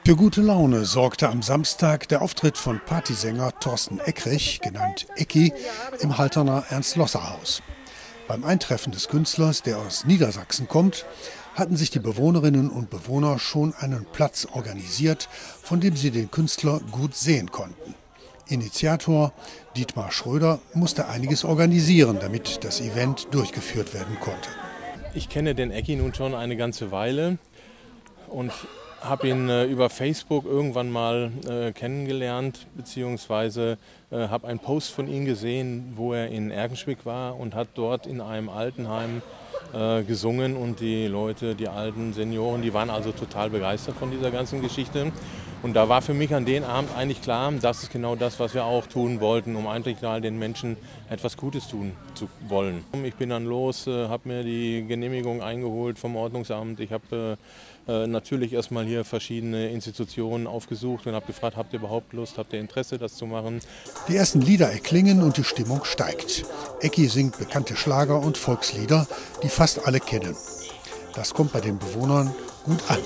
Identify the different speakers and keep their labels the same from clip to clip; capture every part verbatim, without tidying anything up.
Speaker 1: Für gute Laune sorgte am Samstag der Auftritt von Partysänger Thorsten Eckrich, genannt Ecki, im Halterner Ernst-Losser-Haus. Beim Eintreffen des Künstlers, der aus Niedersachsen kommt, hatten sich die Bewohnerinnen und Bewohner schon einen Platz organisiert, von dem sie den Künstler gut sehen konnten. Initiator Dietmar Schröder musste einiges organisieren, damit das Event durchgeführt werden konnte.
Speaker 2: Ich kenne den Ecki nun schon eine ganze Weile und habe ihn äh, über Facebook irgendwann mal äh, kennengelernt, beziehungsweise äh, habe einen Post von ihm gesehen, wo er in Erkenschwick war und hat dort in einem Altenheim äh, gesungen, und die Leute, die alten Senioren, die waren also total begeistert von dieser ganzen Geschichte. Und da war für mich an dem Abend eigentlich klar, das ist genau das, was wir auch tun wollten, um eigentlich mal den Menschen etwas Gutes tun zu wollen. Ich bin dann los, äh, habe mir die Genehmigung eingeholt vom Ordnungsamt. Ich habe äh, natürlich erstmal hier verschiedene Institutionen aufgesucht und habe gefragt, habt ihr überhaupt Lust, habt ihr Interesse, das zu machen?
Speaker 1: Die ersten Lieder erklingen und die Stimmung steigt. Ecki singt bekannte Schlager und Volkslieder, die fast alle kennen. Das kommt bei den Bewohnern gut an.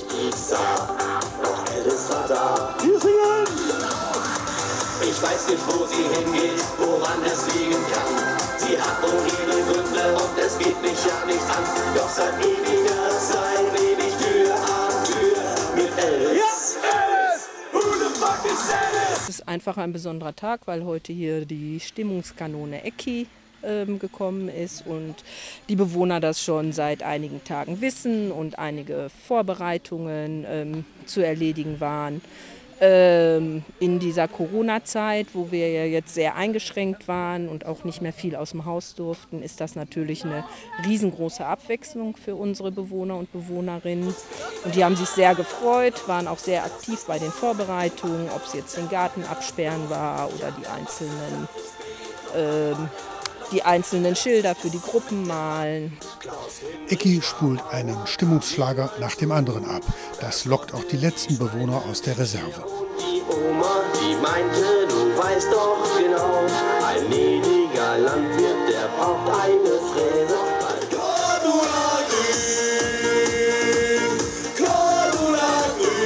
Speaker 3: Wir singen! Ich weiß nicht, wo sie hingeht, woran es liegen kann. Sie hat wohl ihre Gründe und es geht mich ja nichts an. Doch seit ewiger Zeit lebe ich Tür an Tür mit Alice. Ja, Alice! Who the fuck is Alice?
Speaker 4: Es ist einfach ein besonderer Tag, weil heute hier die Stimmungskanone Ecki ähm, gekommen ist und die Bewohner das schon seit einigen Tagen wissen und einige Vorbereitungen ähm, zu erledigen waren. Ähm, in dieser Corona-Zeit, wo wir ja jetzt sehr eingeschränkt waren und auch nicht mehr viel aus dem Haus durften, ist das natürlich eine riesengroße Abwechslung für unsere Bewohner und Bewohnerinnen. Und die haben sich sehr gefreut, waren auch sehr aktiv bei den Vorbereitungen, ob es jetzt den Garten absperren war oder die einzelnen ähm, die einzelnen Schilder für die Gruppen malen.
Speaker 1: Ecki spult einen Stimmungsschlager nach dem anderen ab. Das lockt auch die letzten Bewohner aus der Reserve.
Speaker 3: Die Oma, die meinte, du weißt doch genau, ein lediger Landwirt, der braucht eine Fräse. Cordula grün, Cordula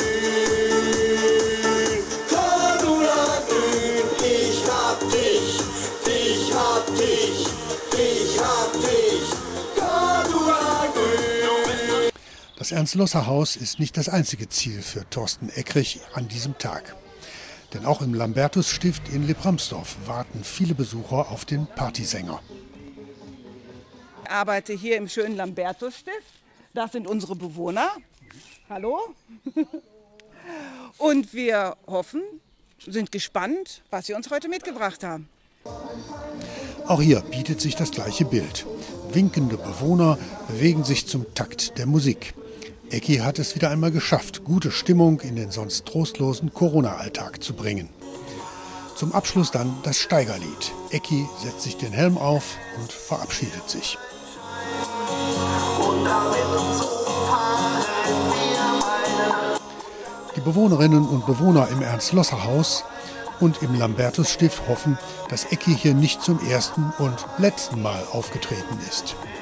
Speaker 3: grün, Cordula grün, ich hab dich, ich hab dich, ich hab dich, Cordula grün.
Speaker 1: Das Ernst-Losser-Haus ist nicht das einzige Ziel für Thorsten Eckrich an diesem Tag. Denn auch im Lambertus-Stift in Lippramsdorf warten viele Besucher auf den Partysänger.
Speaker 5: Ich arbeite hier im schönen Lambertus-Stift. Das sind unsere Bewohner. Hallo. Und wir hoffen, sind gespannt, was sie uns heute mitgebracht haben.
Speaker 1: Auch hier bietet sich das gleiche Bild. Winkende Bewohner bewegen sich zum Takt der Musik. Ecki hat es wieder einmal geschafft, gute Stimmung in den sonst trostlosen Corona-Alltag zu bringen. Zum Abschluss dann das Steigerlied. Ecki setzt sich den Helm auf und verabschiedet sich. Die Bewohnerinnen und Bewohner im Ernst-Losser-Haus und im Lambertus-Stift hoffen, dass Ecki hier nicht zum ersten und letzten Mal aufgetreten ist.